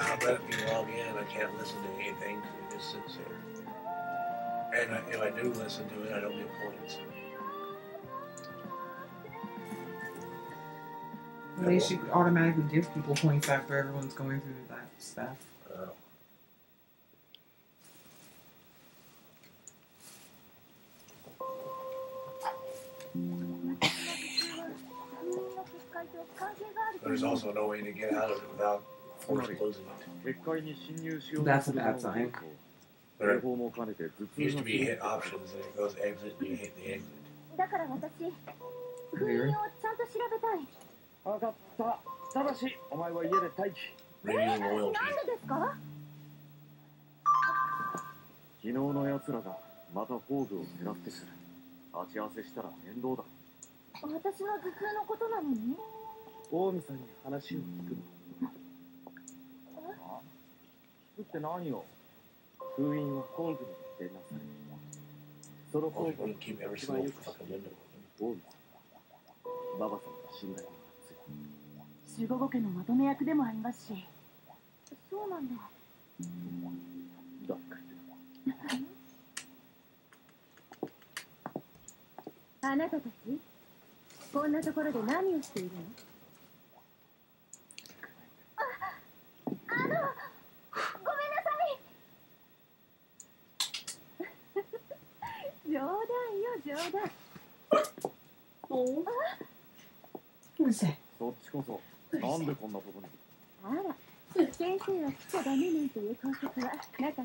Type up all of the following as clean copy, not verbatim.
But if you log in, I can't listen to anything because it just sits there. And if I do listen to it, I don't get points. They should automatically give people points after everyone's going through that stuff. There's also no way to get out of it without force closing it. That's a bad sign. There used to be hit options and it goes exit and you hit the exit. Weird. Radio loyalty. 昨日の奴らがまた宝具を狙ってくる。鉢合わせしたら面倒だ。私の頭痛のことなのに？大見さんに話を聞くの。聞くって何よ？封印は宝具に出なされ。その宝具を一番よく知っている大見さん。馬場さんの信頼が厚い。守護護家のまとめ役でもありますし。そうなんだ。だから。あなたたち、こんなところで何をしているの？ごめんなさい。冗談よ、冗談。 Oh. What is that? そっちこそ、なんでこんなとこに？ あら、先生は来ちゃダメなんていう法則はなかったのよ。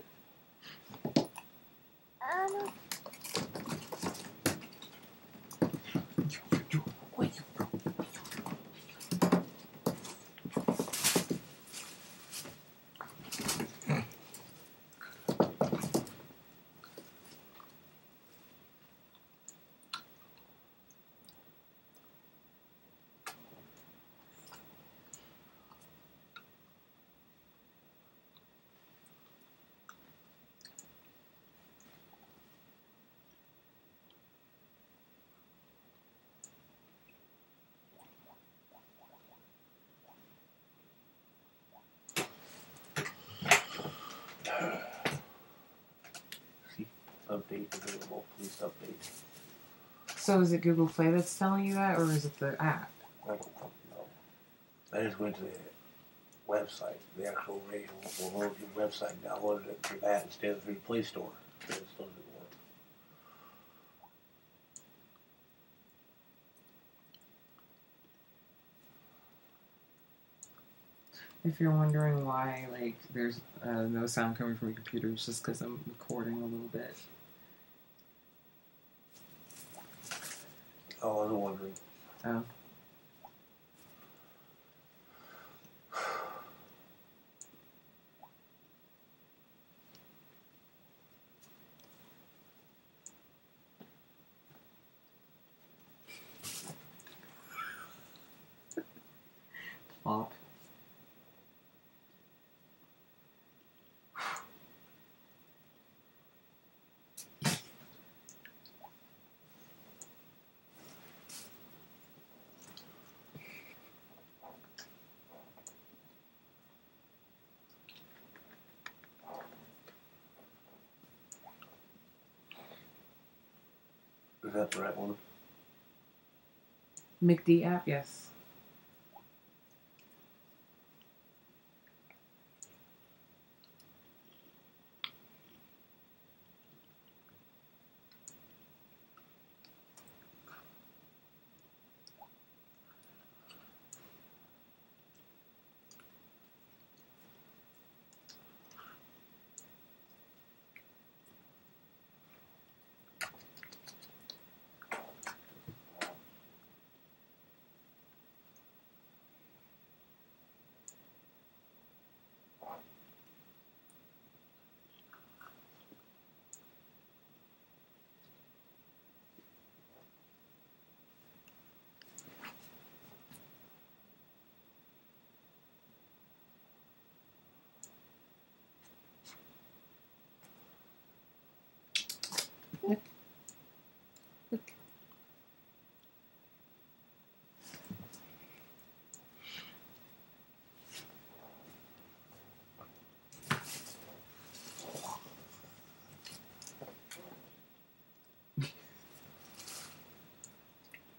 Update available. Please update. So is it Google Play that's telling you that, or is it the app? I don't know. I just went to the website, the actual radio website, and downloaded it through that instead of through the Play Store. So it's supposed to work. If you're wondering why, like, there's no sound coming from your computer, it's just because I'm recording a little bit. Oh, I was wondering. Oh. Plop. Is that the right one? McD app, yes.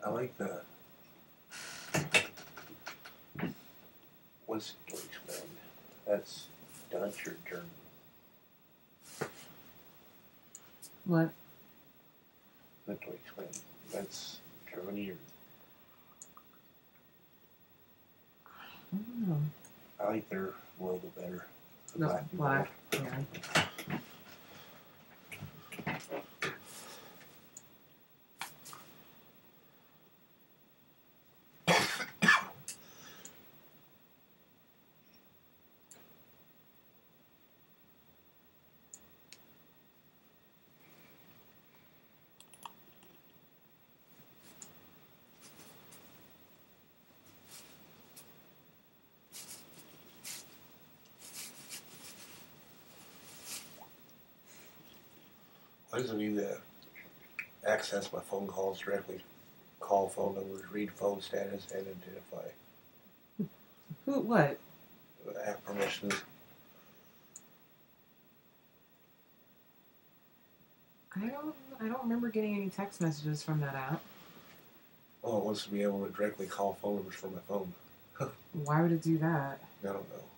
I like the what's Deutschland? That's Dutch or German? What? The Deutschland. That's Germany or I don't know. I like their logo better. The The black, yeah. Why does it need to access my phone calls directly? Call phone numbers, read phone status, and identify. Who? What? App permissions. I don't remember getting any text messages from that app. Oh, it wants to be able to directly call phone numbers from my phone. Why would it do that? I don't know.